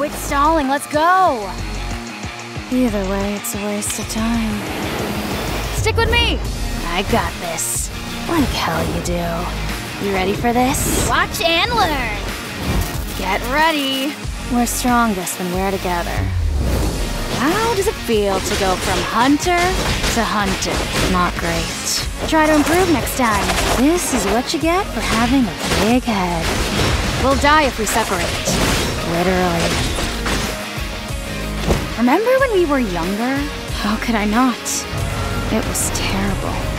Quit stalling, let's go! Either way, it's a waste of time. Stick with me! I got this. Like hell you do. You ready for this? Watch and learn! Get ready! We're strongest when we're together. How does it feel to go from hunter to hunted? Not great. Try to improve next time. This is what you get for having a big head. We'll die if we separate. Literally. Remember when we were younger? How could I not? It was terrible.